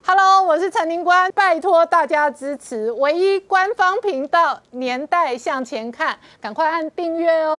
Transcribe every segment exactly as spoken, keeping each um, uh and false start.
Hello， 我是陈宁官，拜托大家支持唯一官方频道《年代向前看》，赶快按订阅哦。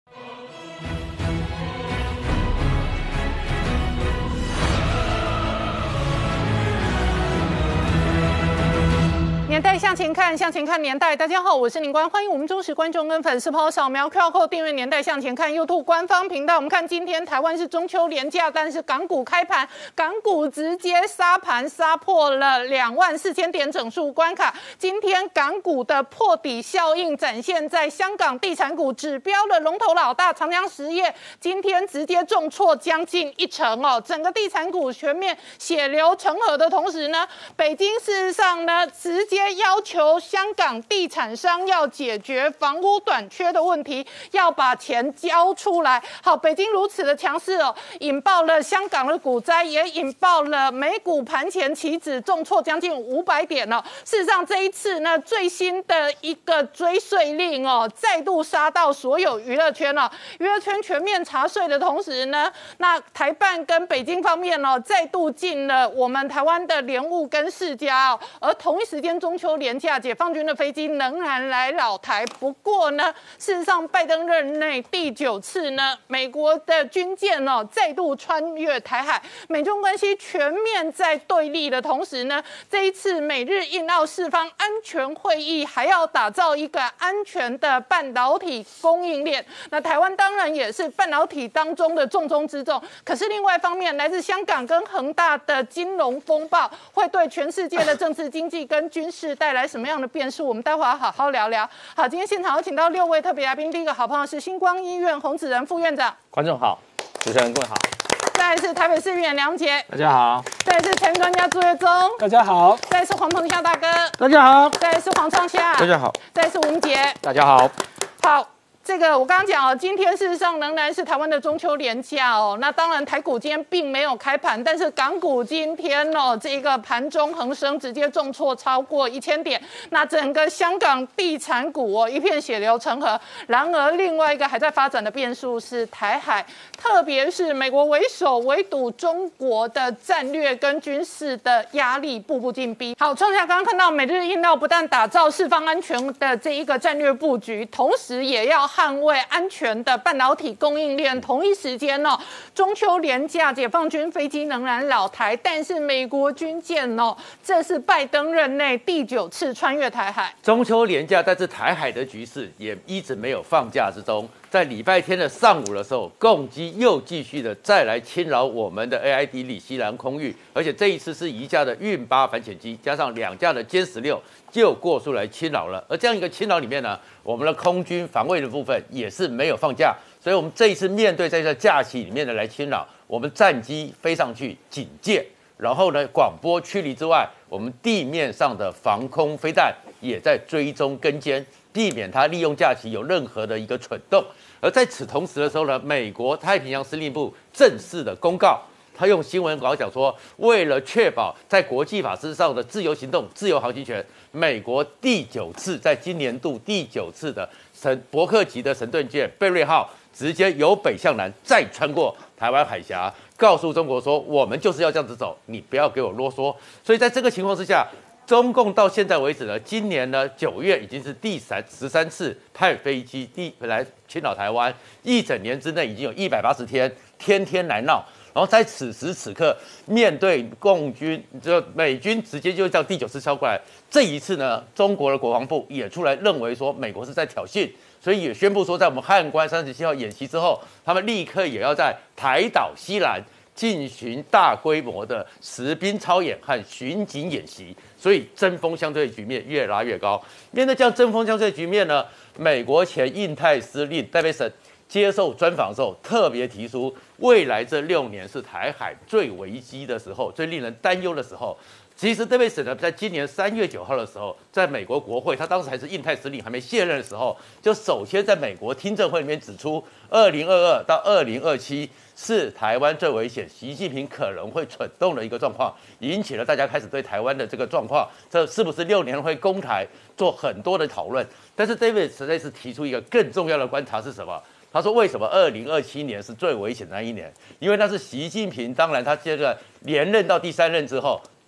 年代向前看，向前看年代。大家好，我是宁官，欢迎我们忠实观众跟粉丝朋友扫描 Q R code 订阅《年代向前看》YouTube 官方频道。我们看今天台湾是中秋连假，但是港股开盘，港股直接杀盘杀破了两万四千点整数关卡。今天港股的破底效应展现在香港地产股指标的龙头老大长江实业，今天直接重挫将近一成哦。整个地产股全面血流成河的同时呢，北京事实上呢直接要求香港地产商要解决房屋短缺的问题，要把钱交出来。好，北京如此的强势哦，引爆了香港的股灾，也引爆了美股盘前期指重挫将近五百点哦。事实上，这一次呢，最新的一个追税令哦，再度杀到所有娱乐圈哦，娱乐圈全面查税的同时呢，那台办跟北京方面哦，再度进了我们台湾的莲雾跟世家哦，而同一时间中秋连假，解放军的飞机仍然来扰台。不过呢，事实上，拜登任内第九次呢，美国的军舰哦再度穿越台海，美中关系全面在对立的同时呢，这一次美日印澳四方安全会议还要打造一个安全的半导体供应链。那台湾当然也是半导体当中的重中之重。可是另外一方面，来自香港跟恒大的金融风暴，会对全世界的政治经济跟军事带来什么样的变数？我们待会儿好好聊聊。好，今天现场有请到六位特别来宾，第一个好朋友是星光医院洪子仁副院长， 观众好，主持人各位好。 再来是台北市议员梁杰， 大家好。 再来是前专家朱月忠， 大家好。 再来是黄鹏孝大哥， 大家好。 再来是黄创夏， 大家好。 再来是吴杰， 大家好。 好。这个我刚刚讲哦，今天事实上仍然是台湾的中秋连假哦。那当然台股今天并没有开盘，但是港股今天哦，这个盘中恒生直接重挫超过一千点。那整个香港地产股哦一片血流成河。然而另外一个还在发展的变数是台海，特别是美国为首围堵中国的战略跟军事的压力步步进逼。好，创下刚刚看到美日印澳不但打造四方安全的这一个战略布局，同时也要捍卫安全的半导体供应链。同一时间哦，中秋连假，解放军飞机仍然扰台，但是美国军舰哦，这是拜登任内第九次穿越台海。 中秋连假，但是台海的局势也一直没有放假之中。在礼拜天的上午的时候，共机又继续的再来侵扰我们的 A I D 里西兰空域，而且这一次是一架的运八反潜机，加上两架的歼十六就过数来侵扰了。而这样一个侵扰里面呢，我们的空军防卫的部分也是没有放假，所以我们这一次面对在这假期里面的来侵扰，我们战机飞上去警戒，然后呢广播驱离之外，我们地面上的防空飞弹也在追踪跟监，避免它利用假期有任何的一个蠢动。而在此同时的时候呢，美国太平洋司令部正式的公告，他用新闻稿讲说，为了确保在国际法之上的自由行动、自由航行权，美国第九次在今年度第九次的神伯克级的神盾舰贝瑞号，直接由北向南再穿过台湾海峡，告诉中国说，我们就是要这样子走，你不要给我啰嗦。所以在这个情况之下，中共到现在为止呢，今年呢九月已经是第三十三次派飞机第来侵扰台湾，一整年之内已经有一百八十天，天天来闹。然后在此时此刻，面对共军，就美军直接就叫第九次超过来。这一次呢，中国的国防部也出来认为说，美国是在挑衅，所以也宣布说，在我们汉关三十七号演习之后，他们立刻也要在台岛西南进行大规模的实兵操演和巡警演习，所以针锋相对的局面越拉越高。面对这样针锋相对的局面呢，美国前印太司令戴维森接受专访的时候，特别提出，未来这六年是台海最危机的时候，最令人担忧的时候。其实戴维森呢，在今年三月九号的时候，在美国国会，他当时还是印太司令，还没卸任的时候，就首先在美国听证会里面指出，二零二二到二零二七是台湾最危险，习近平可能会蠢动的一个状况，引起了大家开始对台湾的这个状况，这是不是六年会攻台，做很多的讨论。但是 David 实在是提出一个更重要的观察是什么？他说：“为什么二零二七年是最危险的那一年？因为那是习近平，当然他这个连任到第三任之后，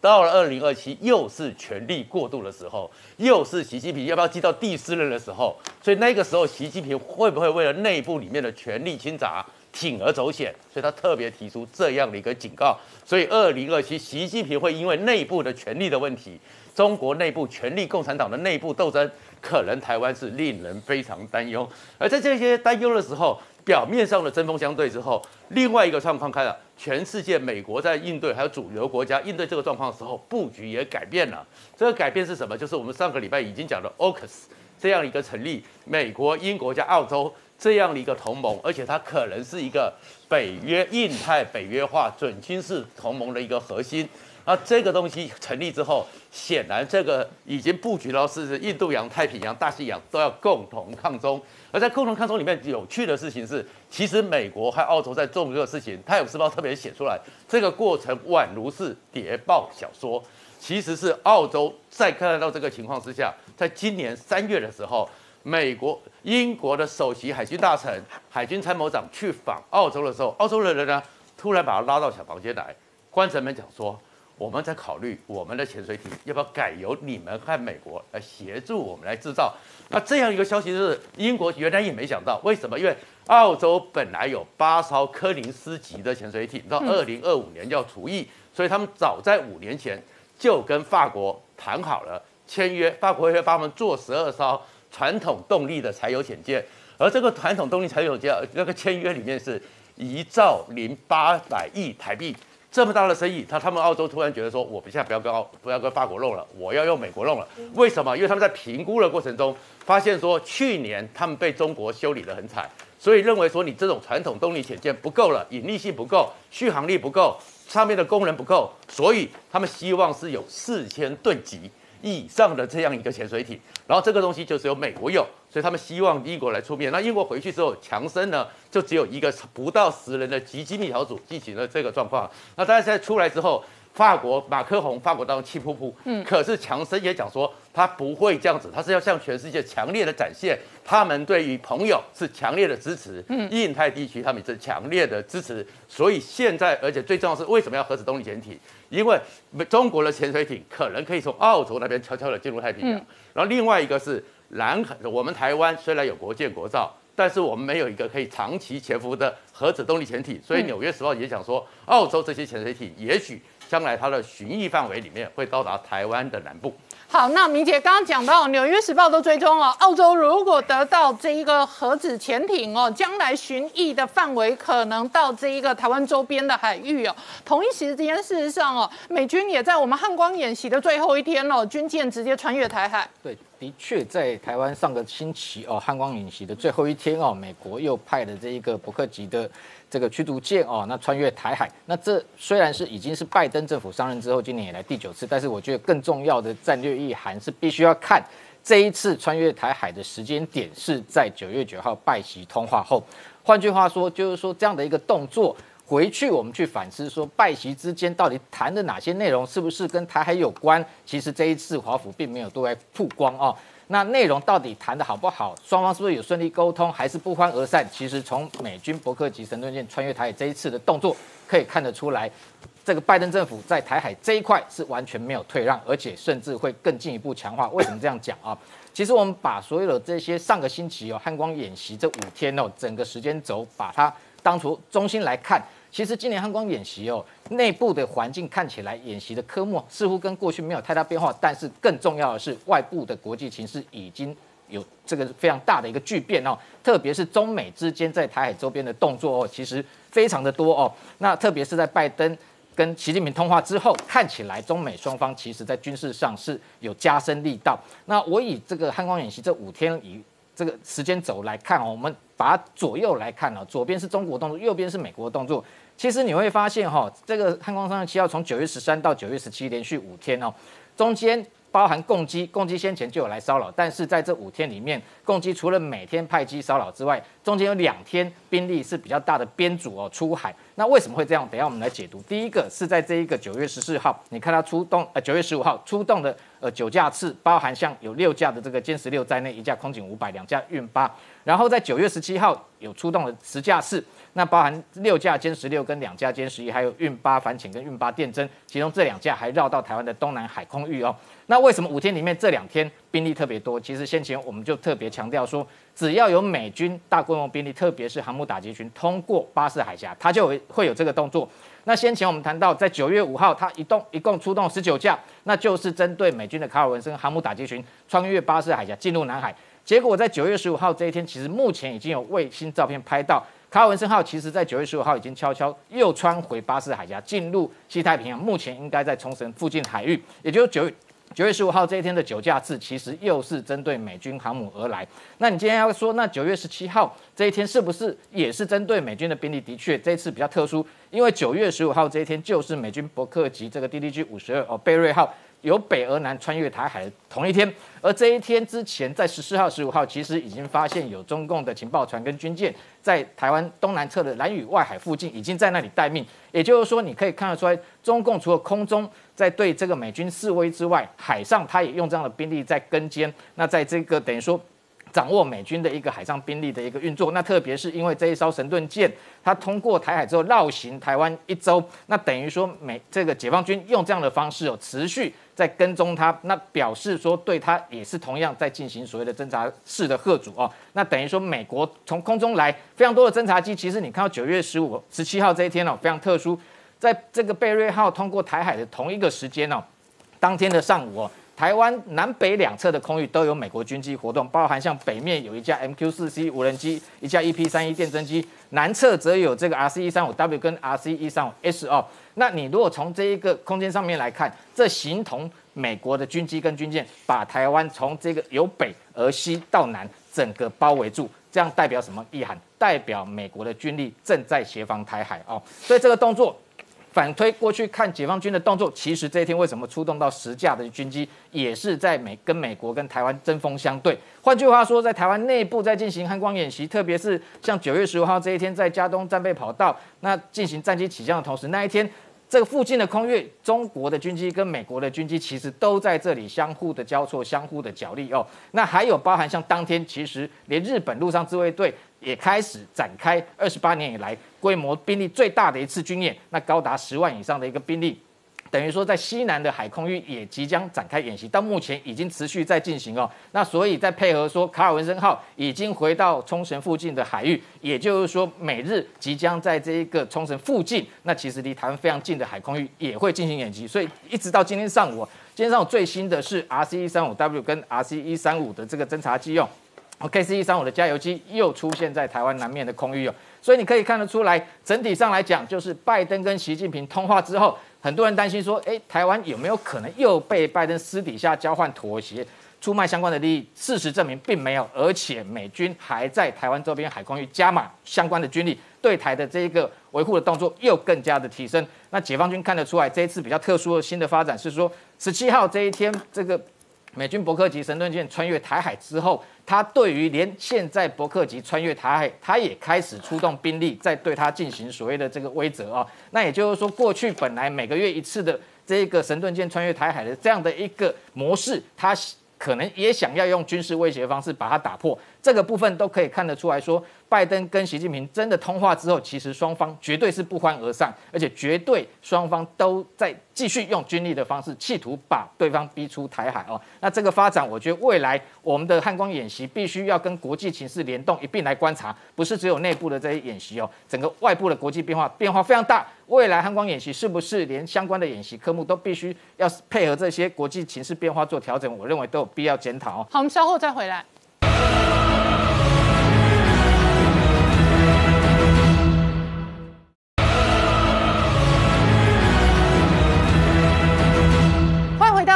到了二零二七，又是权力过渡的时候，又是习近平要不要继到第四任的时候，所以那个时候，习近平会不会为了内部里面的权力倾轧，铤而走险？所以他特别提出这样的一个警告。所以二零二七，习近平会因为内部的权力的问题，中国内部权力共产党的内部斗争，可能台湾是令人非常担忧。而在这些担忧的时候，表面上的针锋相对之后，另外一个状况看了，全世界美国在应对，还有主流国家应对这个状况的时候，布局也改变了。这个改变是什么？就是我们上个礼拜已经讲的 O C U S 这样一个成立，美国、英国加澳洲这样的一个同盟，而且它可能是一个北约、印太北约化准军事同盟的一个核心。那这个东西成立之后，显然这个已经布局到是印度洋、太平洋、大西洋都要共同抗中。而在共同抗中里面，有趣的事情是，其实美国和澳洲在做这个事情，《泰晤士报》特别写出来，这个过程宛如是谍报小说。其实是澳洲在看到这个情况之下，在今年三月的时候，美国、英国的首席海军大臣、海军参谋长去访澳洲的时候，澳洲的人呢，突然把他拉到小房间来，关城门讲说，我们在考虑我们的潜水艇要不要改由你们和美国来协助我们来制造。那这样一个消息是英国原来也没想到，为什么？因为澳洲本来有八艘柯林斯级的潜水艇，到二零二五年要除役，所以他们早在五年前就跟法国谈好了签约，法国会帮他们做十二艘传统动力的柴油潜舰，而这个传统动力柴油舰那个签约里面是一兆零八百亿台币。这么大的生意，他他们澳洲突然觉得说，我现在不要跟澳不要跟法国弄了，我要用美国弄了。为什么？因为他们在评估的过程中发现说，去年他们被中国修理得很惨，所以认为说你这种传统动力潜舰不够了，引力性不够，续航力不够，上面的功能不够，所以他们希望是有四千吨级以上的这样一个潜水艇。然后这个东西就只有美国有，所以他们希望英国来出面。那英国回去之后，强生呢就只有一个不到十人的极机密小组进行了这个状况。那当然现在出来之后，法国马克宏，法国当然气扑扑，嗯，可是强生也讲说他不会这样子，他是要向全世界强烈的展现他们对于朋友是强烈的支持，嗯，印太地区他们是强烈的支持。所以现在，而且最重要是为什么要核子动力潜艇？因为中国的潜水艇可能可以从澳洲那边悄悄的进入太平洋。嗯，然后另外一个是南海，我们台湾虽然有国舰国造，但是我们没有一个可以长期潜伏的核子动力潜艇，所以《纽约时报》也讲说，澳洲这些潜水艇也许将来它的巡弋范围里面会到达台湾的南部。 好，那明姐刚刚讲到，《纽约时报》都追踪哦，澳洲如果得到这一个核子潜艇哦，将来巡弋的范围可能到这一个台湾周边的海域哦。同一时间，事实上哦，美军也在我们汉光演习的最后一天哦，军舰直接穿越台海。 对，的确，在台湾上个星期哦，汉光演习的最后一天哦，美国又派了这一个伯克级的这个驱逐舰哦，那穿越台海。那这虽然是已经是拜登政府上任之后今年以来第九次，但是我觉得更重要的战略意涵是必须要看这一次穿越台海的时间点是在九月九号拜习通话后。换句话说，就是说这样的一个动作。回去我们去反思说，拜习之间到底谈的哪些内容，是不是跟台海有关？其实这一次华府并没有对外曝光哦。那内容到底谈的好不好？双方是不是有顺利沟通，还是不欢而散？其实从美军伯克级神盾舰穿越台海这一次的动作，可以看得出来，这个拜登政府在台海这一块是完全没有退让，而且甚至会更进一步强化。为什么这样讲啊？其实我们把所有的这些上个星期哦汉光演习这五天哦整个时间轴，把它当作中心来看。其实今年汉光演习哦，内部的环境看起来演习的科目似乎跟过去没有太大变化，但是更重要的是外部的国际情势已经有这个非常大的一个巨变哦，特别是中美之间在台海周边的动作哦，其实非常的多哦。那特别是在拜登跟习近平通话之后，看起来中美双方其实在军事上是有加深力道。那我以这个汉光演习这五天以这个时间轴来看哦，我们把它左右来看哦，左边是中国动作，右边是美国动作。其实你会发现哈、哦，这个汉光三十七号从九月十三到九月十七连续五天哦，中间包含共机，共机先前就有来骚扰，但是在这五天里面，共机除了每天派机骚扰之外， 中间有两天兵力是比较大的编组哦出海。那为什么会这样？等一下我们来解读。第一个是在这一个九月十四号，你看它出动，呃九月十五号出动的呃九架次，包含像有六架的这个歼十六在内，一架空警五百，两架运八。然后在九月十七号有出动了十架次，那包含六架歼十六跟两架歼十一，还有运八反潜跟运八电侦，其中这两架还绕到台湾的东南海空域哦。那为什么五天里面这两天兵力特别多？其实先前我们就特别强调说，只要有美军大规模兵力，特别是航母打击群通过巴士海峡，它就会有这个动作。那先前我们谈到，在九月五号，它一动一共出动十九架，那就是针对美军的卡尔文森航母打击群穿越巴士海峡进入南海。结果在九月十五号这一天，其实目前已经有卫星照片拍到，卡尔文森号其实在九月十五号已经悄悄又穿回巴士海峡，进入西太平洋，目前应该在冲绳附近海域，也就是九月。九月十五号这一天的九架次，其实又是针对美军航母而来。那你今天要说，那九月十七号这一天是不是也是针对美军的兵力？的确，这一次比较特殊，因为九月十五号这一天就是美军伯克级这个 D D G 五十二哦贝瑞号由北而南穿越台海的同一天。而这一天之前，在十四号、十五号，其实已经发现有中共的情报船跟军舰在台湾东南侧的兰屿外海附近，已经在那里待命。也就是说，你可以看得出来，中共除了空中在对这个美军示威之外，海上他也用这样的兵力在跟监。那在这个等于说掌握美军的一个海上兵力的一个运作，那特别是因为这一艘神盾舰，它通过台海之后绕行台湾一周，那等于说美这个解放军用这样的方式哦，持续在跟踪它，那表示说对它也是同样在进行所谓的侦察式的吓阻哦，那等于说美国从空中来非常多的侦察机，其实你看到九月十五、十七号这一天哦，非常特殊，在这个贝瑞号通过台海的同一个时间哦，当天的上午哦。台湾南北两侧的空域都有美国军机活动，包含像北面有一架 M Q 四 C 无人机，一架 E P 三十一 电侦机，南侧则有这个 R C 一三五 W 跟 R C 一三五 S 哦。那你如果从这一个空间上面来看，这形同美国的军机跟军舰把台湾从这个由北而西到南整个包围住，这样代表什么意涵？代表美国的军力正在协防台海哦。所以这个动作。反推过去看解放军的动作，其实这一天为什么出动到十架的军机，也是在美跟美国跟台湾针锋相对。换句话说，在台湾内部在进行汉光演习，特别是像九月十五号这一天，在嘉东战备跑道那进行战机起降的同时，那一天这个附近的空域，中国的军机跟美国的军机其实都在这里相互的交错、相互的角力哦。那还有包含像当天，其实连日本陆上自卫队也开始展开二十八年以来规模兵力最大的一次军演，那高达十万以上的一个兵力，等于说在西南的海空域也即将展开演习，到目前已经持续在进行哦。那所以再配合说卡尔文森号已经回到冲绳附近的海域，也就是说美日即将在这一个冲绳附近，那其实离台湾非常近的海空域也会进行演习，所以一直到今天上午，今天上午最新的是 R C 一三五 W 跟 R C 一三五 的这个侦察机用。K C 一三五 的加油机又出现在台湾南面的空域哦，所以你可以看得出来，整体上来讲，就是拜登跟习近平通话之后，很多人担心说，哎，台湾有没有可能又被拜登私底下交换妥协，出卖相关的利益？事实证明并没有，而且美军还在台湾周边海空域加码相关的军力，对台的这一个维护的动作又更加的提升。那解放军看得出来，这一次比较特殊的新的发展是说，十七号这一天，这个美军伯克级神盾舰穿越台海之后，他对于连现在伯克级穿越台海，他也开始出动兵力，在对他进行所谓的这个威慑啊。那也就是说，过去本来每个月一次的这个神盾舰穿越台海的这样的一个模式，他可能也想要用军事威胁的方式把它打破。这个部分都可以看得出来说，拜登跟习近平真的通话之后，其实双方绝对是不欢而散，而且绝对双方都在继续用军力的方式，企图把对方逼出台海哦。那这个发展，我觉得未来我们的汉光演习必须要跟国际情势联动，一并来观察，不是只有内部的这些演习哦，整个外部的国际变化变化非常大。未来汉光演习是不是连相关的演习科目都必须要配合这些国际情势变化做调整？我认为都有必要检讨哦。 好，我们稍后再回来。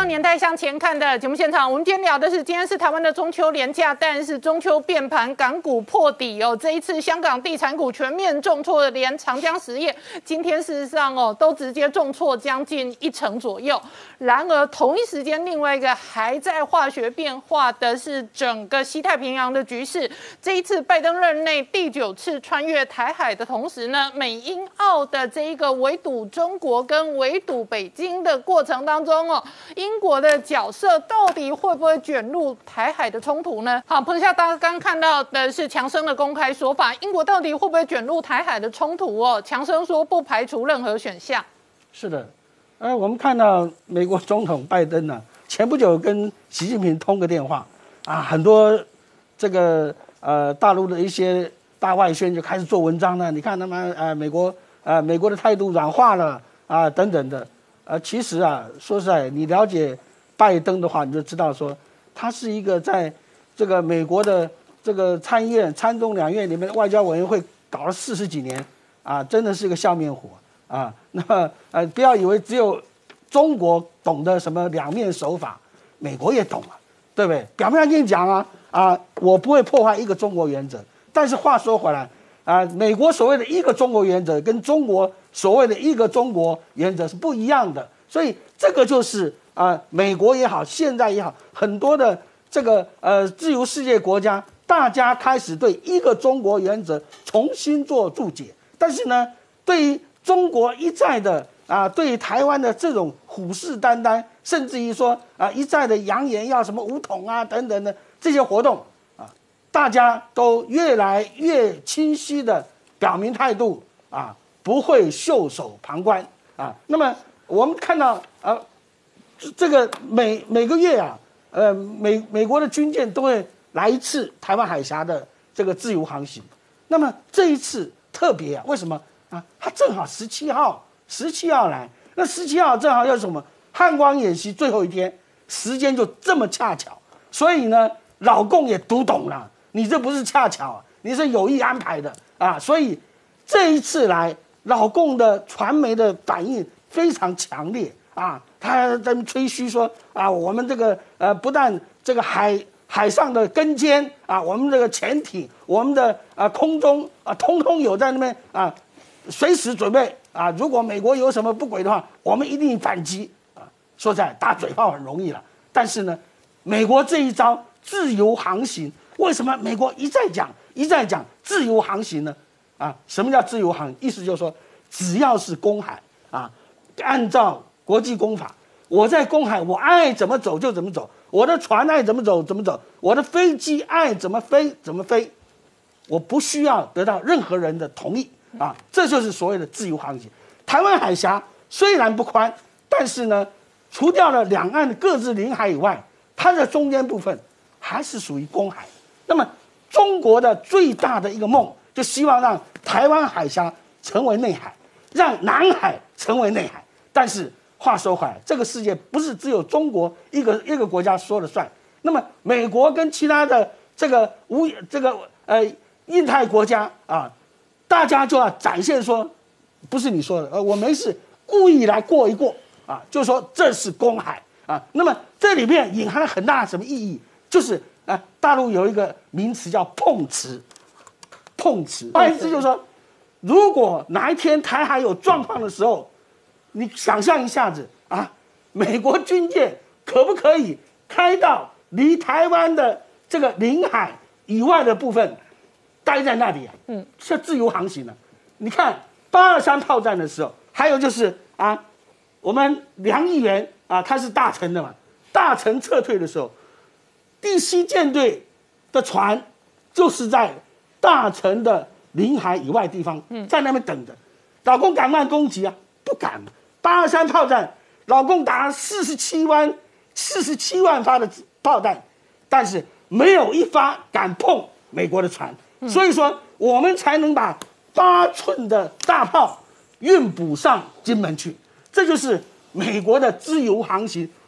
年代向前看的节目现场，我们今天聊的是，今天是台湾的中秋连假，但是中秋变盘，港股破底哦。这一次香港地产股全面重挫，连长江实业今天事实上哦都直接重挫将近一成左右。然而同一时间，另外一个还在化学变化的是整个西太平洋的局势。这一次拜登任内第九次穿越台海的同时呢，美英澳的这一个围堵中国跟围堵北京的过程当中哦。英国的角色到底会不会卷入台海的冲突呢？好，彭下大家刚刚看到的是强生的公开说法，英国到底会不会卷入台海的冲突哦？强生说不排除任何选项。 是的，呃，我们看到美国总统拜登呢、啊，前不久跟习近平通个电话啊，很多这个呃大陆的一些大外宣就开始做文章了。你看他们呃美国呃美国的态度软化了啊等等的。呃，其实啊，说实在，你了解拜登的话，你就知道说，他是一个在这个美国的这个参议院、参众两院里面的外交委员会搞了四十几年，啊，真的是一个笑面虎啊。那么呃，不要以为只有中国懂得什么两面手法，美国也懂啊，对不对？表面上跟你讲啊啊，我不会破坏一个中国原则，但是话说回来啊，美国所谓的一个中国原则跟中国所谓的一个中国原则是不一样的，所以这个就是啊、呃，美国也好，现在也好，很多的这个呃自由世界国家，大家开始对一个中国原则重新做注解。但是呢，对于中国一再的啊，对于台湾的这种虎视眈眈，甚至于说啊一再的扬言要什么武统啊等等的这些活动啊，大家都越来越清晰的表明态度啊。不会袖手旁观啊。那么我们看到呃，这个每每个月啊，呃，美美国的军舰都会来一次台湾海峡的这个自由航行。那么这一次特别啊，为什么啊？它正好十七号，十七号来，那十七号正好要什么？汉光演习最后一天，时间就这么恰巧，所以呢，老共也读懂了，你这不是恰巧啊，你是有意安排的啊。所以这一次来。老共的传媒的反应非常强烈啊，他在吹嘘说啊，我们这个呃不但这个海海上的跟监啊，我们这个潜艇，我们的啊空中啊，通通有在那边啊，随时准备啊，如果美国有什么不轨的话，我们一定反击啊。说实在，打嘴炮很容易了，但是呢，美国这一招自由航行，为什么美国一再讲一再讲自由航行呢？啊，什么叫自由航？意思就是说，只要是公海啊，按照国际公法，我在公海，我爱怎么走就怎么走，我的船爱怎么走怎么走，我的飞机爱怎么飞怎么飞，我不需要得到任何人的同意啊，这就是所谓的自由航行。台湾海峡虽然不宽，但是呢，除掉了两岸的各自领海以外，它的中间部分还是属于公海。那么，中国的最大的一个梦。就希望让台湾海峡成为内海，让南海成为内海。但是话说回来，这个世界不是只有中国一个一个国家说了算。那么美国跟其他的这个无这个呃印太国家啊，大家就要展现说，不是你说的，呃，我没事，故意来过一过啊，就说这是公海啊。那么这里面隐含了很大的什么意义？就是啊，大陆有一个名词叫碰瓷。碰瓷，换言之就是说，如果哪一天台海有状况的时候，你想象一下子啊，美国军舰可不可以开到离台湾的这个领海以外的部分，待在那里啊？嗯，是自由航行的。你看八二三炮战的时候，还有就是啊，我们梁议员啊，他是大陈的嘛，大陈撤退的时候，第七舰队的船就是在大陈的领海以外地方，在那边等着。老共敢不敢攻击啊？不敢。八二三炮战，老共打了四十七万四十七万发的炮弹，但是没有一发敢碰美国的船，所以说我们才能把八寸的大炮运补上金门去。这就是美国的自由航行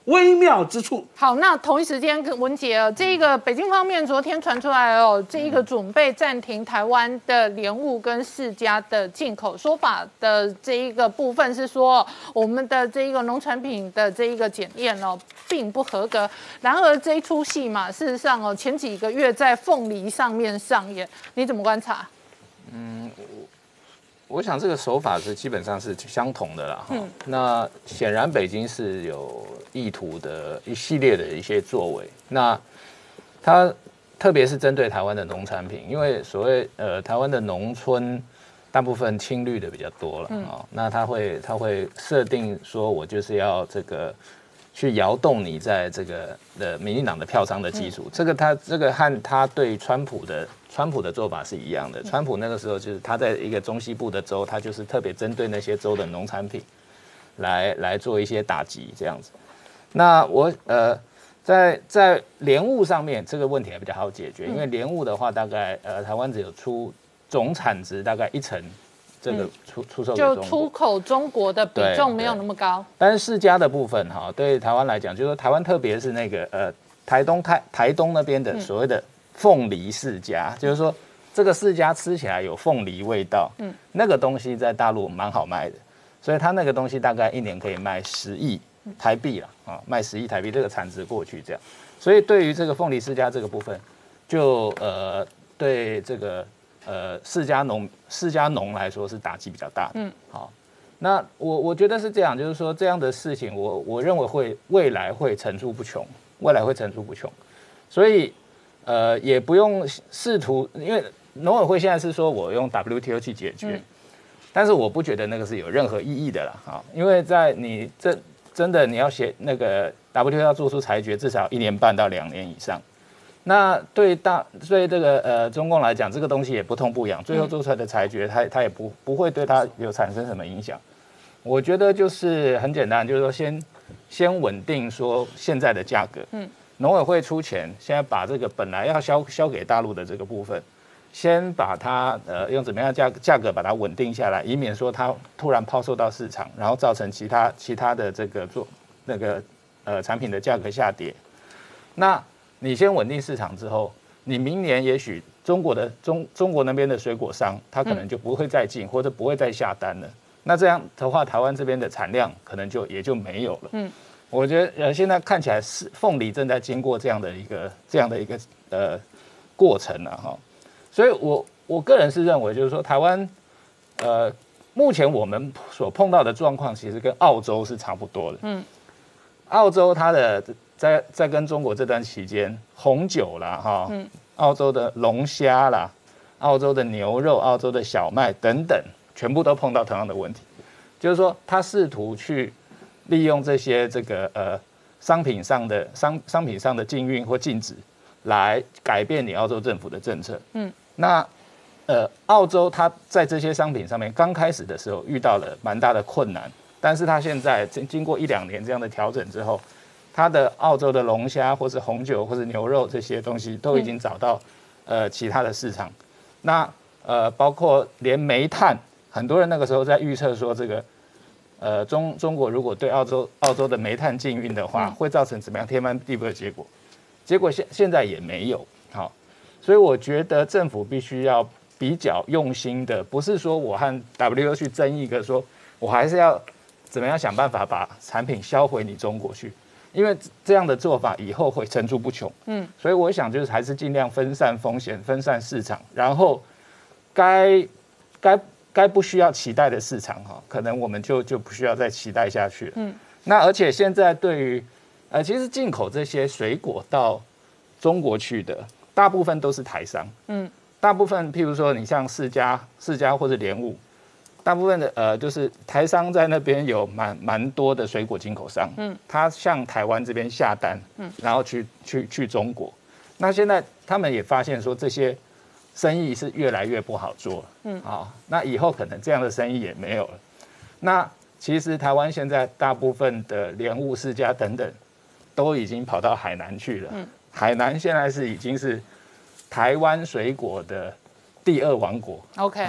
微妙之处。 好，那同一时间，文杰哦，这个北京方面昨天传出来哦，这一个准备暂停台湾的莲雾跟释迦的进口，说法的这一个部分是说，我们的这一个农产品的这一个检验哦，并不合格。然而这一出戏嘛，事实上哦，前几个月在凤梨上面上演，你怎么观察？ 嗯，我想这个手法是基本上是相同的啦。嗯，那显然北京是有意图的一系列的一些作为。那它特别是针对台湾的农产品，因为所谓呃台湾的农村大部分青绿的比较多了啊、嗯哦，那它会它会设定说我就是要这个去摇动你在这个的民进党的票仓的基础，嗯、这个他这个和他对川普的。川普的做法是一样的。川普那个时候就是他在一个中西部的州，他就是特别针对那些州的农产品来来做一些打击这样子。那我呃在在莲雾上面这个问题还比较好解决，因为莲雾的话大概呃台湾只有出总产值大概一成，这个出出售给中国， 就出口中国的比重没有那么高。 但是释迦的部分哈，对台湾来讲，就是说台湾特别是那个呃台东台台东那边的所谓的。凤梨释迦，就是说这个释迦吃起来有凤梨味道，嗯，那个东西在大陆蛮好卖的，所以它那个东西大概一年可以卖十亿台币了啊，卖十亿台币这个产值过去这样，所以对于这个凤梨释迦这个部分，就呃对这个呃释迦农释迦农来说是打击比较大的，嗯，好，那我我觉得是这样，就是说这样的事情我，我我认为会未来会层出不穷，未来会层出不穷，所以。呃，也不用试图，因为农委会现在是说我用 W T O 去解决，嗯、但是我不觉得那个是有任何意义的啦，哈，因为在你这真的你要写那个 W T O 要做出裁决，至少一年半到两年以上。那对大对这个呃中共来讲，这个东西也不痛不痒，最后做出来的裁决，它它也不不会对它有产生什么影响。我觉得就是很简单，就是说先先稳定说现在的价格，嗯。农委会出钱，现在把这个本来要销销给大陆的这个部分，先把它呃用怎么样价价格把它稳定下来，以免说它突然抛售到市场，然后造成其他其他的这个做那个呃产品的价格下跌。那你先稳定市场之后，你明年也许中国的中中国那边的水果商，他可能就不会再进、嗯、或者不会再下单了。那这样的话，台湾这边的产量可能就也就没有了。嗯。我觉得呃，现在看起来是凤梨正在经过这样的一个这样的一个呃过程了、啊、哈，所以我我个人是认为，就是说台湾呃目前我们所碰到的状况，其实跟澳洲是差不多的。嗯，澳洲它的在在跟中国这段期间，红酒啦哈，嗯，澳洲的龙虾啦，澳洲的牛肉、澳洲的小麦等等，全部都碰到同样的问题，就是说他试图去。利用这些这个呃商品上的商商品上的禁运或禁止，来改变你澳洲政府的政策。嗯，那呃澳洲它在这些商品上面刚开始的时候遇到了蛮大的困难，但是它现在经经过一两年这样的调整之后，它的澳洲的龙虾或是红酒或是牛肉这些东西都已经找到呃其他的市场。那呃包括连煤炭，很多人那个时候在预测说这个。呃，中中国如果对澳洲澳洲的煤炭禁运的话，会造成怎么样天翻地覆的结果？结果现现在也没有，好，所以我觉得政府必须要比较用心的，不是说我和 W T O 去争一个说，我还是要怎么样想办法把产品销回你中国去，因为这样的做法以后会层出不穷。嗯，所以我想就是还是尽量分散风险，分散市场，然后该该。该不需要期待的市场哈，可能我们就就不需要再期待下去了。嗯，那而且现在对于呃，其实进口这些水果到中国去的，大部分都是台商。嗯，大部分譬如说你像释迦、释迦或者莲雾，大部分的呃就是台商在那边有蛮蛮多的水果进口商。嗯，他向台湾这边下单，嗯，然后去去去中国。那现在他们也发现说这些。生意是越来越不好做，嗯，好，那以后可能这样的生意也没有了。那其实台湾现在大部分的莲雾、释迦等等，都已经跑到海南去了。嗯，海南现在是已经是台湾水果的第二王国。 OK 啊，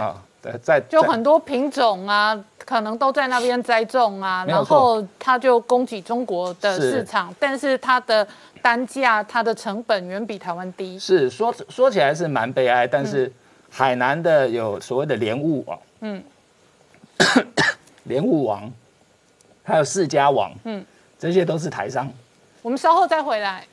在就很多品种啊，可能都在那边栽种啊，然后它就供给中国的市场，但是它的单价、它的成本远比台湾低。 是说说起来是蛮悲哀，但是海南的有所谓的莲雾王，嗯，莲雾王，还有释迦王，嗯，这些都是台商。 我们稍后再回来。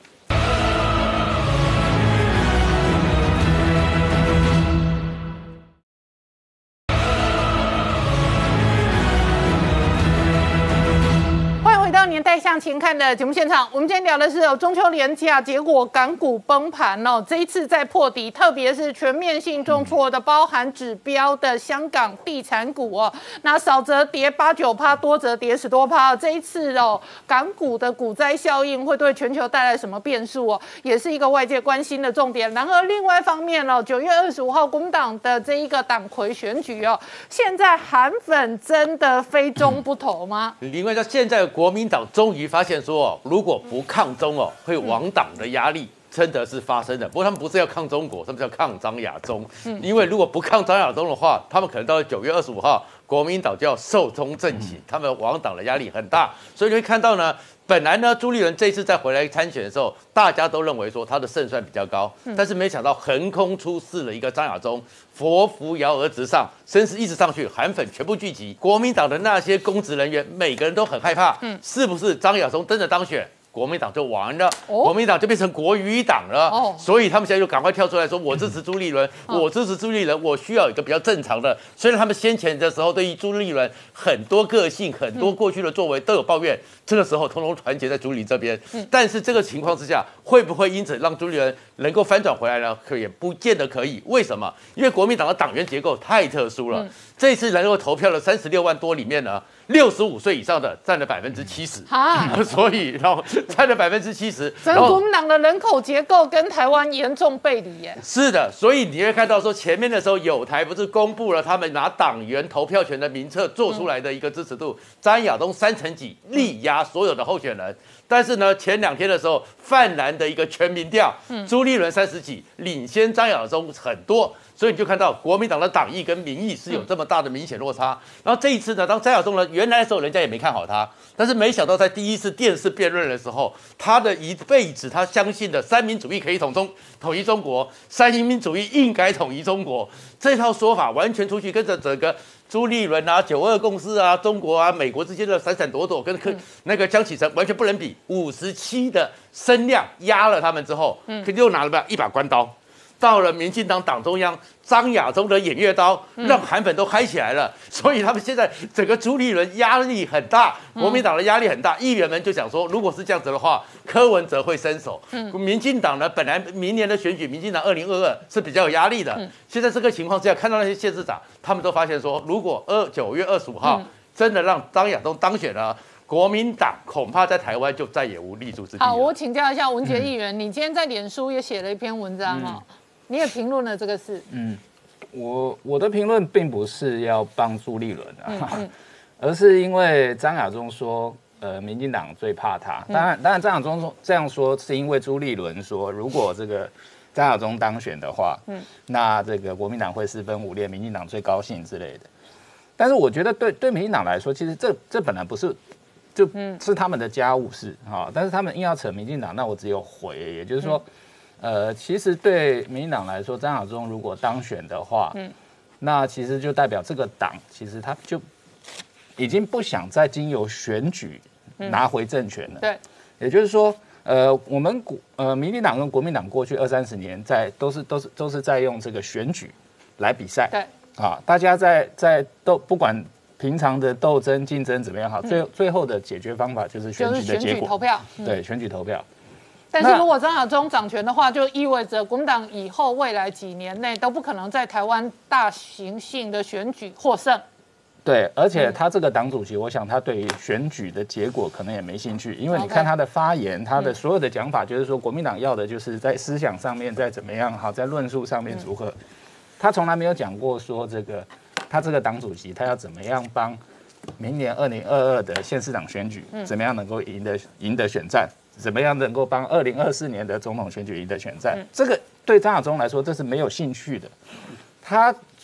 年代向前看的节目现场，我们今天聊的是哦中秋连假，结果港股崩盘哦，这一次再破底，特别是全面性重挫的，包含指标的香港地产股哦，那少则跌八九趴，多则跌十多趴。这一次哦，港股的股灾效应会对全球带来什么变数哦，也是一个外界关心的重点。然而另外一方面哦，九月二十五号国民党的这一个党魁选举哦，现在韩粉真的非中不投吗？ 因为在现在国民党终于发现说哦，如果不抗中哦，会亡党的压力真的是发生的。不过他们不是要抗中国，他们是要抗张亚中。嗯，因为如果不抗张亚中的话，他们可能到九月二十五号，国民党就要寿终正寝，他们亡党的压力很大。所以你会看到呢，本来呢朱立伦这次再回来参选的时候，大家都认为说他的胜算比较高，但是没想到横空出世了一个张亚中，佛扶摇而直上，声势一直上去，韩粉全部聚集，国民党的那些公职人员每个人都很害怕，嗯，是不是张亚中真的当选？国民党就完了，哦、国民党就变成国语党了，哦、所以他们现在就赶快跳出来说：“我支持朱立伦，嗯、我支持朱立伦，我需要一个比较正常的。”虽然他们先前的时候对于朱立伦很多个性、很多过去的作为都有抱怨，嗯、这个时候通通团结在朱立这边。嗯、但是这个情况之下，会不会因此让朱立伦能够翻转回来呢？可也不见得可以。为什么？因为国民党的党员结构太特殊了。嗯、这次能够投票的三十六万多里面呢，六十五岁以上的占了百分之七十，所以然后占了百分之七十。 整个国民党的人口结构跟台湾严重背离耶。 是的，所以你会看到说前面的时候，友台不是公布了他们拿党员投票权的名册做出来的一个支持度，张亚东三成几力压所有的候选人。但是呢，前两天的时候，泛蓝的一个全民调，嗯、朱立伦三十几，领先张亚中很多。所以你就看到国民党的党意跟民意是有这么大的明显落差。然后这一次呢，当张亚中呢，原来的时候人家也没看好他，但是没想到在第一次电视辩论的时候，他的一辈子他相信的三民主义可以统中统一中国，三民民主义应该统一中国这套说法，完全出去跟着整个朱立伦啊、九二共识啊、中国啊、美国之间的闪闪躲躲，跟那个江启臣完全不能比。五十七的声量压了他们之后，嗯，又拿了一把关刀。到了民进党党中央，张亚中的偃月刀让韩粉都嗨起来了，嗯、所以他们现在整个朱立伦压力很大，国民党的压力很大，议员们就想说，如果是这样子的话，柯文哲会伸手。嗯、民进党呢，本来明年的选举，民进党二零二二是比较有压力的，嗯、现在这个情况之下，看到那些县市长，他们都发现说，如果二九月二十五号、嗯、真的让张亚中当选了。国民党恐怕在台湾就再也无立足之地了。 好，我请教一下文杰议员，嗯、你今天在脸书也写了一篇文章哦，嗯、你也评论了这个事。 嗯，我我的评论并不是要帮朱立伦啊，嗯嗯、而是因为张亚中说，呃，民进党最怕他。当然，当然张亚中这样说是因为朱立伦说，如果这个张亚中当选的话，嗯，那这个国民党会四分五裂，民进党最高兴之类的。但是我觉得对对民进党来说，其实这这本来不是。就是他们的家务事哈，但是他们硬要扯民进党，那我只有回，也就是说，呃，其实对民进党来说，张亚中如果当选的话，嗯，那其实就代表这个党其实他就已经不想再经由选举拿回政权了。 对， 也就是说，呃，我们国呃民进党跟国民党过去二三十年在都是都是都是在用这个选举来比赛。 对， 啊，大家在在都不管。平常的斗争竞争怎么样好？最最后的解决方法就是选举的结果， 选举投票。嗯、 对，选举投票。 但是如果张亚中掌权的话，就意味着国民党以后未来几年内都不可能在台湾大型性的选举获胜。 对，而且他这个党主席，我想他对于选举的结果可能也没兴趣，因为你看他的发言，他的所有的讲法，就是说国民党要的就是在思想上面再怎么样好，在论述上面如何。嗯、他从来没有讲过说这个。他这个党主席，他要怎么样帮明年二零二二的县市长选举，嗯、怎么样能够赢得赢得选战，怎么样能够帮二零二四年的总统选举赢得选战？嗯、这个对张亚中来说，这是没有兴趣的。他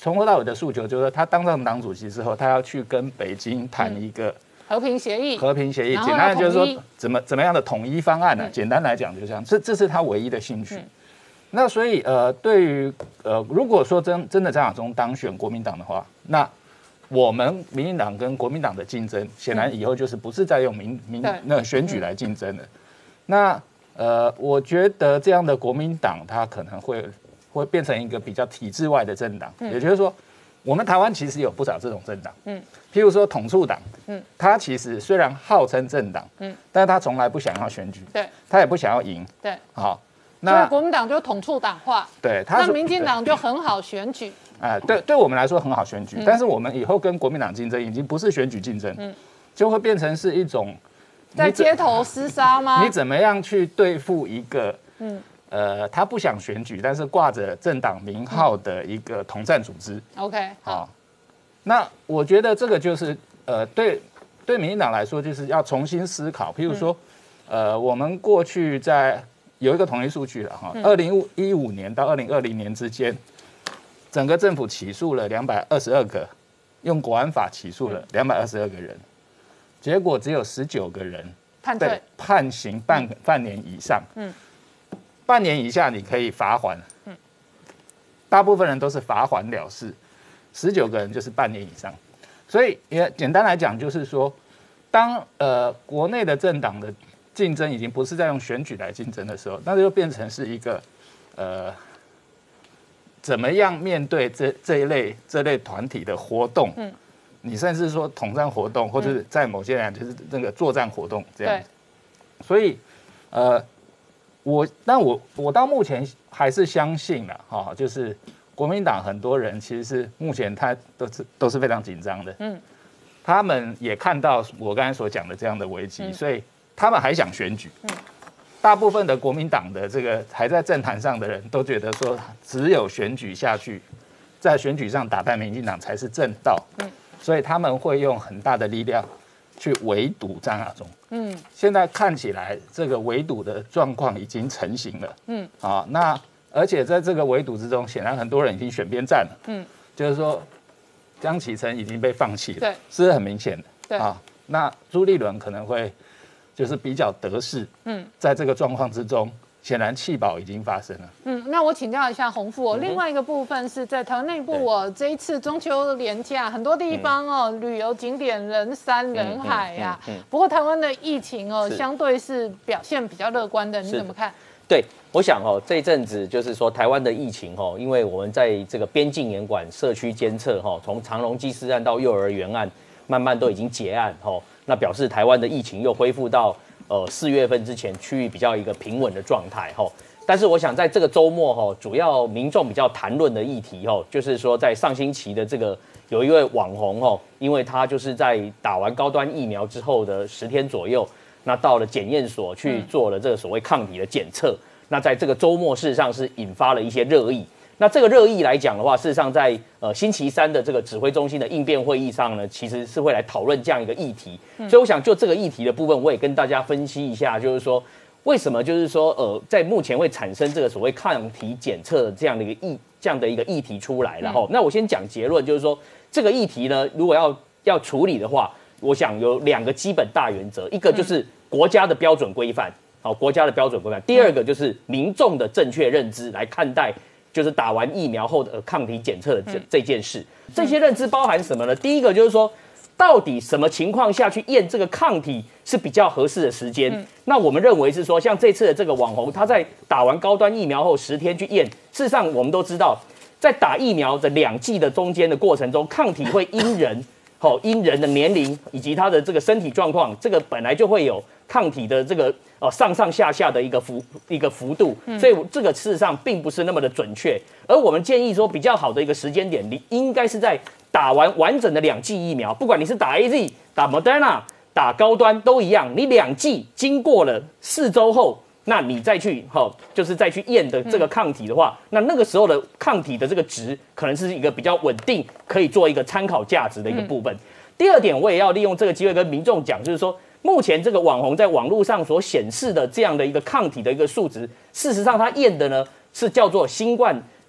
从头到尾的诉求就是说，他当上党主席之后，他要去跟北京谈一个和平协议， 和平协议， 然后简单的就是要统一说怎么怎么样的统一方案呢、啊？简单来讲就这样，这这是他唯一的兴趣。 嗯那所以呃，对于呃，如果说真真的张亚中当选国民党的话，那我们民进党跟国民党的竞争，显然以后就是不是在用民民对那选举来竞争的。那呃，我觉得这样的国民党，它可能会会变成一个比较体制外的政党，也就是说，我们台湾其实有不少这种政党，嗯，譬如说统促党，嗯，它其实虽然号称政党，嗯，但是它从来不想要选举， 对， 它也不想要赢， 对， 好。 所以国民党就统促党化， 对， 那民进党就很好选举， 哎，对，对我们来说很好选举，嗯、但是我们以后跟国民党竞争已经不是选举竞争，嗯，就会变成是一种在街头厮杀吗？ 你怎么样去对付一个，嗯，呃，他不想选举，但是挂着政党名号的一个统战组织 ？OK， 好， 那我觉得这个就是呃，对对民进党来说，就是要重新思考，譬如说，嗯、呃，我们过去在有一个统计数据了哈，二零一五年到二零二零年之间，整个政府起诉了两百二十二个，用国安法起诉了两百二十二个人，结果只有十九个人判罪判刑半半年以上，嗯，半年以下你可以罚款，嗯，大部分人都是罚款了事，十九个人就是半年以上，所以也简单来讲就是说，当呃国内的政党的竞争已经不是在用选举来竞争的时候，那就变成是一个，呃，怎么样面对这这一类这类团体的活动？嗯，你甚至说统战活动，或者是在某些人就是那个作战活动这样。对。所以，呃，我但我我到目前还是相信了哈、哦，就是国民党很多人其实是目前他都是都是非常紧张的。嗯。他们也看到我刚才所讲的这样的危机，嗯、所以。他们还想选举，大部分的国民党的这个还在政坛上的人都觉得说，只有选举下去，在选举上打败民进党才是正道，所以他们会用很大的力量去围堵张亚中。嗯，现在看起来这个围堵的状况已经成型了。嗯，啊，那而且在这个围堵之中，显然很多人已经选边站了。嗯，就是说江启臣已经被放弃了，对，是很明显的。对啊，那朱立伦可能会。就是比较得势，嗯，在这个状况之中，显然弃保已经发生了。嗯， 那我请教一下洪富、哦，另外一个部分是在台湾内部、哦，我这一次中秋连假，很多地方哦，嗯、旅游景点人山人海呀、啊。嗯嗯嗯嗯、不过台湾的疫情哦，相对是表现比较乐观的，你怎么看？ 对，我想哦，这一阵子就是说台湾的疫情哦，因为我们在这个边境严管、社区监测哈，从长荣机师案到幼儿园案，慢慢都已经结案哈。那表示台湾的疫情又恢复到呃四月份之前趋于比较一个平稳的状态哈。但是我想在这个周末哈，主要民众比较谈论的议题哈，就是说在上星期的这个有一位网红哈，因为他就是在打完高端疫苗之后的十天左右，那到了检验所去做了这个所谓抗体的检测。那在这个周末事实上是引发了一些热议。那这个热议来讲的话，事实上在呃星期三的这个指挥中心的应变会议上呢，其实是会来讨论这样一个议题。嗯、所以我想就这个议题的部分，我也跟大家分析一下，就是说为什么就是说呃在目前会产生这个所谓抗体检测这样的一个议这样的一个议题出来。然后，嗯、那我先讲结论，就是说这个议题呢，如果要要处理的话，我想有两个基本大原则，一个就是国家的标准规范，好，国家的标准规范；第二个就是民众的正确认知来看待。就是打完疫苗后的抗体检测的这这件事，这些认知包含什么呢？第一个就是说，到底什么情况下去验这个抗体是比较合适的时间？嗯、那我们认为是说，像这次的这个网红，他在打完高端疫苗后十天去验，事实上我们都知道，在打疫苗的两剂的中间的过程中，抗体会因人。好，因人的年龄以及他的这个身体状况，这个本来就会有抗体的这个呃上上下下的一个幅一个幅度，所以这个事实上并不是那么的准确。而我们建议说，比较好的一个时间点，你应该是在打完完整的两剂疫苗，不管你是打 A Z、打 Moderna、打高端都一样，你两剂经过了四周后。那你再去哈，就是再去验的这个抗体的话，嗯、那那个时候的抗体的这个值可能是一个比较稳定，可以做一个参考价值的一个部分。嗯、第二点，我也要利用这个机会跟民众讲，就是说，目前这个网红在网络上所显示的这样的一个抗体的一个数值，事实上它验的呢是叫做新冠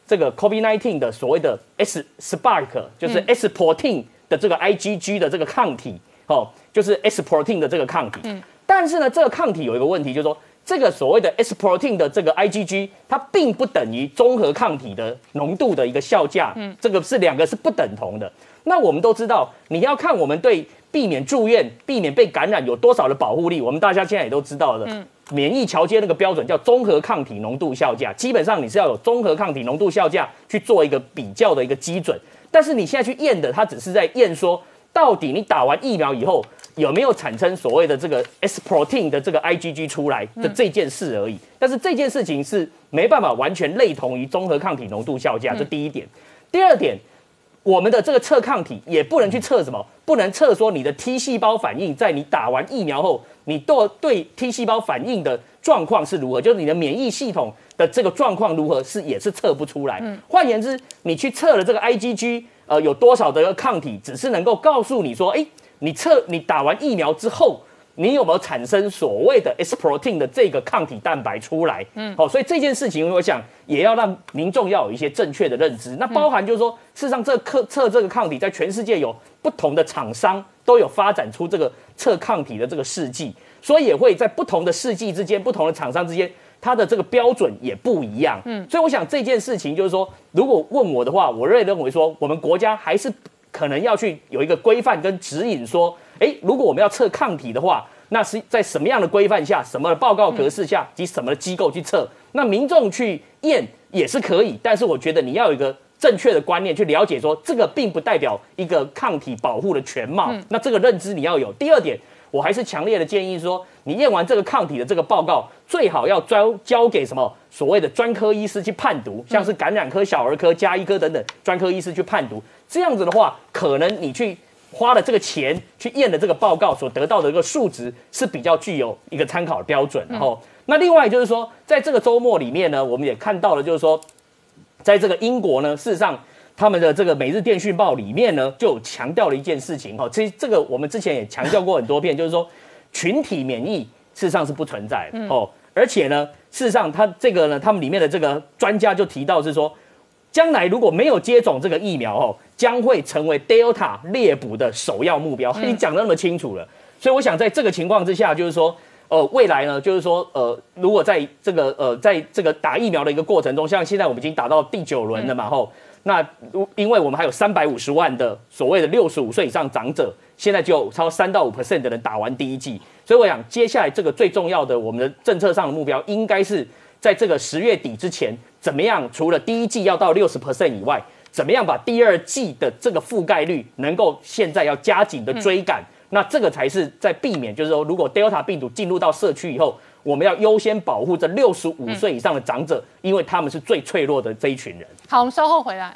这个 COVID 十九 的所谓的 S Spark， 就是 S protein 的这个 IgG 的这个抗体，哦，就是 S protein 的这个抗体。嗯，但是呢，这个抗体有一个问题，就是说这个所谓的 S protein 的这个 IgG， 它并不等于综合抗体的浓度的一个效价，嗯，这个是两个是不等同的。那我们都知道，你要看我们对避免住院、避免被感染有多少的保护力，我们大家现在也都知道了。嗯，免疫桥接那个标准叫综合抗体浓度效价，基本上你是要有综合抗体浓度效价去做一个比较的一个基准。但是你现在去验的，它只是在验说，到底你打完疫苗以后有没有产生所谓的这个 S protein 的这个 IgG 出来的这件事而已。但是这件事情是没办法完全类同于综合抗体浓度效价，这第一点。第二点，我们的这个测抗体也不能去测什么，不能测说你的 T 细胞反应在你打完疫苗后，你对对 T 细胞反应的状况是如何，就是你的免疫系统的这个状况如何，是也是测不出来。嗯，换言之，你去测了这个 IgG， 呃，有多少的抗体，只是能够告诉你说，哎，你测你打完疫苗之后，你有没有产生所谓的 S protein 的这个抗体蛋白出来？嗯，好，所以这件事情我想也要让民众要有一些正确的认知。那包含就是说，事实上这测测这个抗体，在全世界有不同的厂商都有发展出这个测抗体的这个试剂，所以也会在不同的试剂之间、不同的厂商之间，它的这个标准也不一样。嗯，所以我想这件事情就是说，如果问我的话，我认为说，我们国家还是可能要去有一个规范跟指引，说，哎，如果我们要测抗体的话，那是在什么样的规范下、什么报告格式下及什么机构去测？那民众去验也是可以，但是我觉得你要有一个正确的观念去了解说，这个并不代表一个抗体保护的全貌。嗯、那这个认知你要有。第二点，我还是强烈的建议说，你验完这个抗体的这个报告，最好要交交给什么所谓的专科医师去判读，像是感染科、小儿科、家医科等等专科医师去判读。这样子的话，可能你去花了这个钱去验的这个报告所得到的一个数值是比较具有一个参考的标准。然后，那另外就是说，在这个周末里面呢，我们也看到了，就是说，在这个英国呢，事实上他们的这个《每日电讯报》里面呢，就强调了一件事情哈。其实这个我们之前也强调过很多遍，就是说群体免疫事实上是不存在的哦。而且呢，事实上他这个呢，他们里面的这个专家就提到是说，将来如果没有接种这个疫苗哦，将会成为 Delta 猎捕的首要目标。你讲得那么清楚了，所以我想在这个情况之下，就是说，呃，未来呢，就是说，呃，如果在这个呃，在这个打疫苗的一个过程中，像现在我们已经打到第九轮了嘛，吼、嗯，那因为我们还有三百五十万的所谓的六十五岁以上长者，现在就超三到五 percent 的人打完第一剂，所以我想接下来这个最重要的我们的政策上的目标，应该是在这个十月底之前。怎么样？除了第一季要到六十 percent 以外，怎么样把第二季的这个覆盖率能够现在要加紧的追赶？嗯、那这个才是在避免，就是说，如果 Delta 病毒进入到社区以后，我们要优先保护这六十五岁以上的长者，嗯、因为他们是最脆弱的这一群人。 好，我们稍后回来。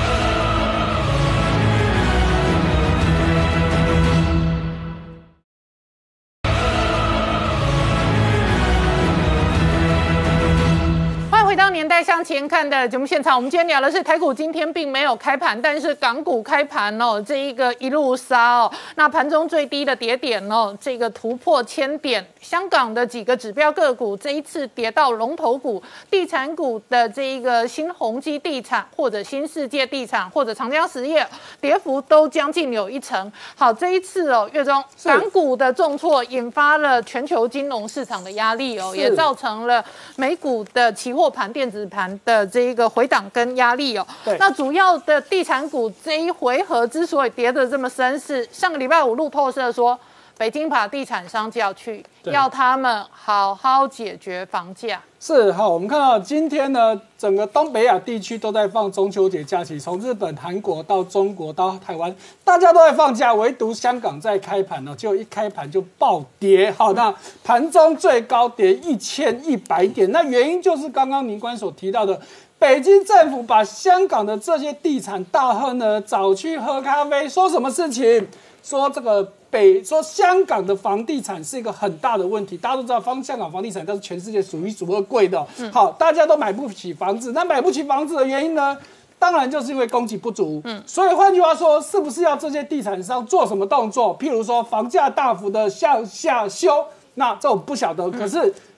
回到年代向前看的节目现场，我们今天聊的是台股今天并没有开盘，但是港股开盘哦，这一个一路杀哦，那盘中最低的跌点哦，这个突破千点。香港的几个指标个股这一次跌到龙头股，地产股的这一个新鸿基地产或者新世界地产或者长江实业，跌幅都将近有一成。好，这一次哦，月中港股的重挫引发了全球金融市场的压力哦，也造成了美股的期货盘、电子盘的这一个回档跟压力哦。那主要的地产股这一回合之所以跌得这么深，是上个礼拜五路透社说，北京把地产商叫去，要他们好好解决房价。 是好，我们看到今天呢，整个东北亚地区都在放中秋节假期，从日本、韩国到中国到台湾，大家都在放假，唯独香港在开盘呢，就一开盘就暴跌。好，那盘中最高跌一千一百点，那原因就是刚刚宁官所提到的。北京政府把香港的这些地产大亨呢找去喝咖啡，说什么事情？说这个北说香港的房地产是一个很大的问题，大家都知道，方香港房地产都是全世界数一数二贵的、哦嗯。好，大家都买不起房子，那买不起房子的原因呢？当然就是因为供给不足。嗯，所以换句话说，是不是要这些地产商做什么动作？譬如说房价大幅的向下修，那这我不晓得。可是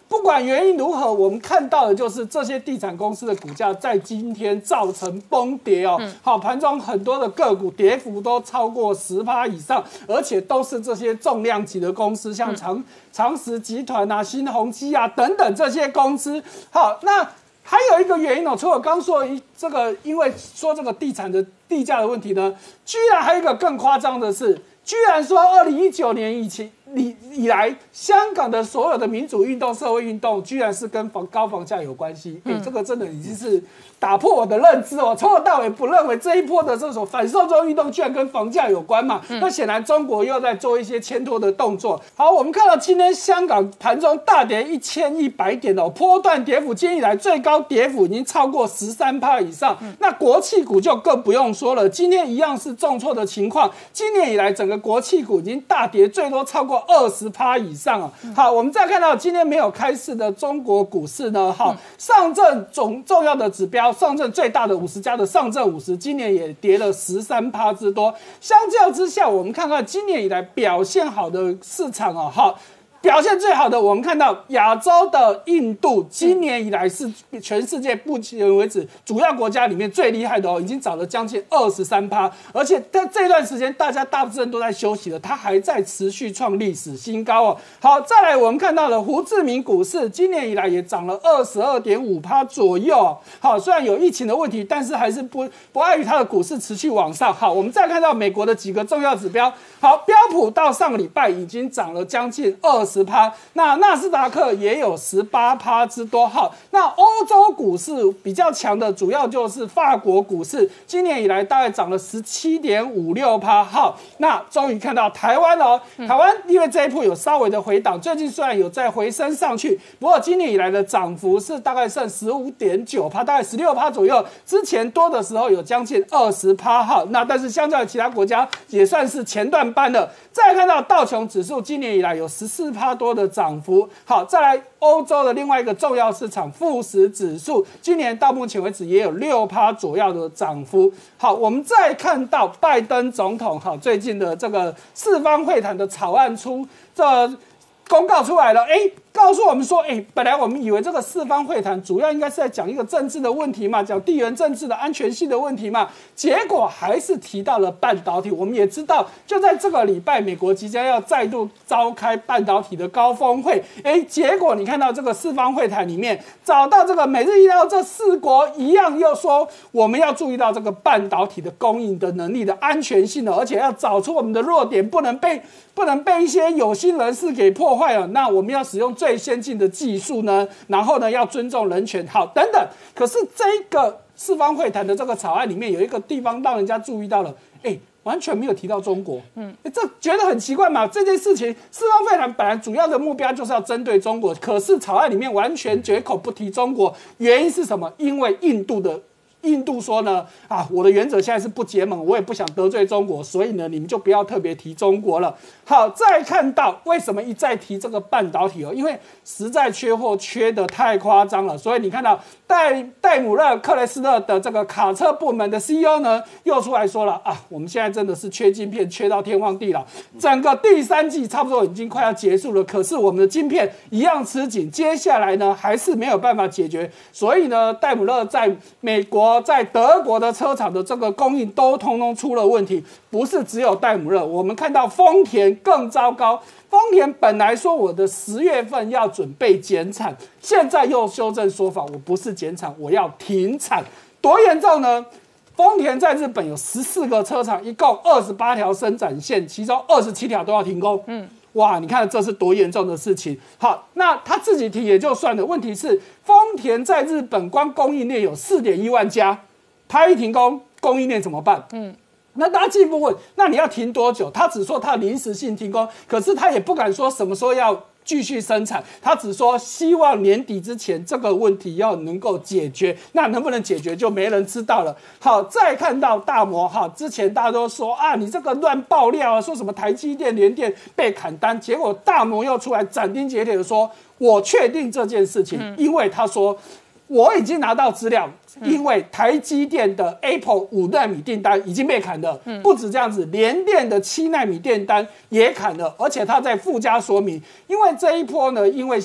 不管原因如何，我们看到的就是这些地产公司的股价在今天造成崩跌哦。嗯、好，盘中很多的个股跌幅都超过十趴以上，而且都是这些重量级的公司，像长、嗯、长实集团啊、新鸿基啊等等这些公司。好，那还有一个原因哦，除了刚说的这个，因为说这个地产的地价的问题呢，居然还有一个更夸张的是，居然说二零一九年以前。以以来，香港的所有的民主运动、社会运动，居然是跟房高房价有关系。哎、嗯，这个真的已经是打破我的认知哦。从头到尾不认为这一波的这种反送中运动居然跟房价有关嘛？嗯、那显然中国又在做一些牵拖的动作。好，我们看到今天香港盘中大跌一千一百点哦，波段跌幅今天以来最高跌幅已经超过十三趴以上。嗯、那国企股就更不用说了，今天一样是重挫的情况。今年以来，整个国企股已经大跌，最多超过二十趴以上啊！好，我们再看到今天没有开市的中国股市呢，好，上证总重要的指标，上证最大的五十家的上证五十，今年也跌了十三趴之多。相较之下，我们看看今年以来表现好的市场啊，好。表现最好的，我们看到亚洲的印度，今年以来是全世界目前为止主要国家里面最厉害的哦，已经涨了将近二十三趴，而且在这段时间大家大部分都在休息了，它还在持续创历史新高哦。好，再来我们看到了胡志明股市，今年以来也涨了二十二点五趴左右哦。好，虽然有疫情的问题，但是还是不不碍于它的股市持续往上。好，我们再看到美国的几个重要指标，好，标普到上个礼拜已经涨了将近二十趴，那纳斯达克也有十八趴之多。好，那欧洲股市比较强的，主要就是法国股市，今年以来大概涨了十七点五六趴。好，那终于看到台湾哦，台湾因为这一波有稍微的回档，最近虽然有在回升上去，不过今年以来的涨幅是大概剩十五点九趴，大概十六趴左右。之前多的时候有将近二十趴。好，那但是相较于其他国家，也算是前段班了。再看到道琼指数，今年以来有十四趴多的涨幅。好，再来欧洲的另外一个重要市场富时指数，今年到目前为止也有六趴左右的涨幅。好，我们再看到拜登总统，好，最近的这个四方会谈的草案出这公告出来了，哎，告诉我们说，哎，本来我们以为这个四方会谈主要应该是在讲一个政治的问题嘛，讲地缘政治的安全性的问题嘛，结果还是提到了半导体。我们也知道，就在这个礼拜，美国即将要再度召开半导体的高峰会，哎，结果你看到这个四方会谈里面，找到这个美日印澳这四国一样，又说我们要注意到这个半导体的供应的能力的安全性的，而且要找出我们的弱点，不能被不能被一些有心人士给破坏了。那我们要使用最先进的技术呢，然后呢要尊重人权，好等等。可是这个四方会谈的这个草案里面有一个地方让人家注意到了，哎，完全没有提到中国。嗯，这觉得很奇怪嘛？这件事情四方会谈本来主要的目标就是要针对中国，可是草案里面完全绝口不提中国，原因是什么？因为印度的。印度说呢，啊，我的原则现在是不结盟，我也不想得罪中国，所以呢，你们就不要特别提中国了。好，再看到为什么一再提这个半导体哦，因为实在缺货缺得太夸张了，所以你看到戴戴姆勒克雷斯勒的这个卡车部门的 C E O 呢，又出来说了啊，我们现在真的是缺晶片，缺到天荒地老，整个第三季差不多已经快要结束了，可是我们的晶片一样吃紧，接下来呢还是没有办法解决，所以呢，戴姆勒在美国。在德国的车厂的这个供应都通通出了问题，不是只有戴姆勒，我们看到丰田更糟糕。丰田本来说我的十月份要准备减产，现在又修正说法，我不是减产，我要停产，多严重呢？丰田在日本有十四个车厂，一共二十八条生产线，其中二十七条都要停工。嗯。哇，你看这是多严重的事情。好，那他自己提也就算了，问题是丰田在日本光供应链有四点一万家，他一停工，供应链怎么办？嗯，那大家进一步问，那你要停多久？他只说他临时性停工，可是他也不敢说什么时候要继续生产，他只说希望年底之前这个问题要能够解决，那能不能解决就没人知道了。好，再看到大摩，哈，之前大家都说啊，你这个乱爆料啊，说什么台积电、联电被砍单，结果大摩又出来斩钉截铁的说，我确定这件事情，嗯、因为他说我已经拿到资料。因为台积电的 Apple 五奈米订单已经被砍了，嗯、不止这样子，联电的七奈米订单也砍了，而且他在附加说明，因为这一波呢，因为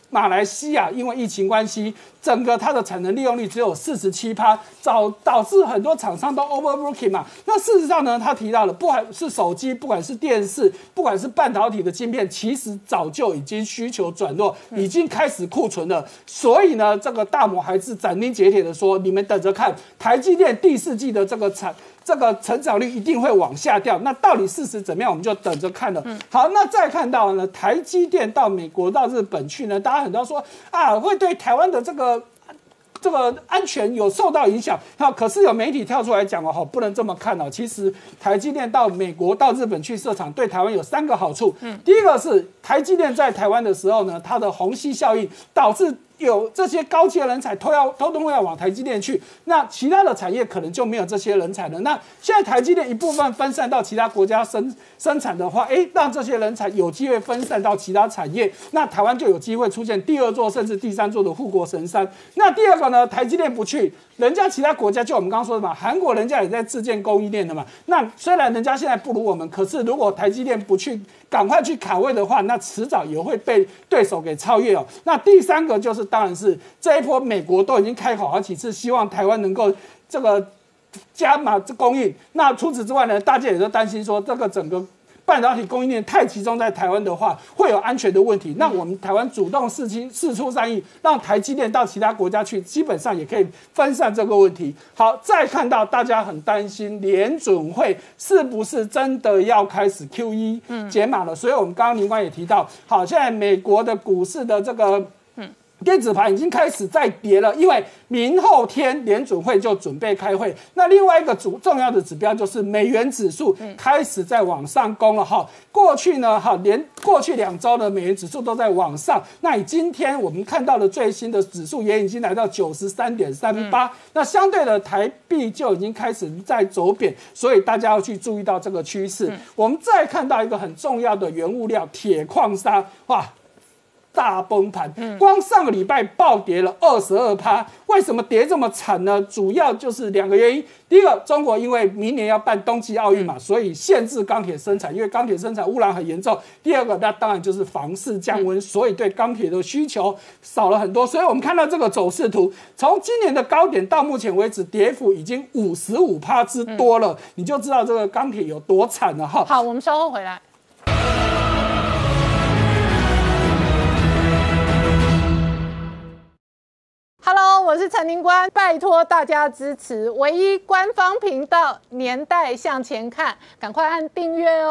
马来西亚因为疫情关系，整个它的产能利用率只有四十七趴，导导致很多厂商都 overbooking 嘛。那事实上呢，他提到了，不管是手机，不管是电视，不管是半导体的晶片，其实早就已经需求转弱，已经开始库存了。所以呢，这个大摩还是斩钉截铁的说，你们等着看，台积电第四季的这个产。这个成长率一定会往下掉，那到底事实怎么样，我们就等着看了。嗯、好，那再看到呢，台积电到美国、到日本去呢，大家很多说啊，会对台湾的这个这个安全有受到影响。好，可是有媒体跳出来讲哦，不能这么看哦。其实台积电到美国、到日本去设厂，对台湾有三个好处。嗯，第一个是台积电在台湾的时候呢，它的虹吸效应导致。有这些高阶人才都要都都要往台积电去，那其他的产业可能就没有这些人才了。那现在台积电一部分分散到其他国家生生产的话，哎，让这些人才有机会分散到其他产业，那台湾就有机会出现第二座甚至第三座的护国神山。那第二个呢，台积电不去，人家其他国家就我们刚刚说的嘛，韩国人家也在自建供应链的嘛。那虽然人家现在不如我们，可是如果台积电不去赶快去卡位的话，那迟早也会被对手给超越哦。那第三个就是。当然是这一波，美国都已经开口好几次，希望台湾能够这个加码供应。那除此之外呢，大家也都担心说，这个整个半导体供应链太集中在台湾的话，会有安全的问题。那我们台湾主动释出释出善意，让台积电到其他国家去，基本上也可以分散这个问题。好，再看到大家很担心联准会是不是真的要开始 Q E 解码了？所以我们刚刚林官也提到，好，现在美国的股市的这个。电子盘已经开始在跌了，因为明后天联准会就准备开会。那另外一个主重要的指标就是美元指数开始在往上攻了哈。过去呢，哈连过去两周的美元指数都在往上。那以今天我们看到的最新的指数也已经来到九十三点三八。那相对的台币就已经开始在走贬，所以大家要去注意到这个趋势。嗯、我们再看到一个很重要的原物料铁矿砂，哇！大崩盘，光上个礼拜暴跌了二十二趴。为什么跌这么惨呢？主要就是两个原因。第一个，中国因为明年要办冬季奥运嘛，所以限制钢铁生产，因为钢铁生产污染很严重。第二个，那当然就是房市降温，所以对钢铁的需求少了很多。所以我们看到这个走势图，从今年的高点到目前为止，跌幅已经五十五趴之多了，你就知道这个钢铁有多惨了哈。 好，我们稍后回来。Hello， 我是陈宁官，拜托大家支持唯一官方频道《年代向前看》，赶快按订阅哦。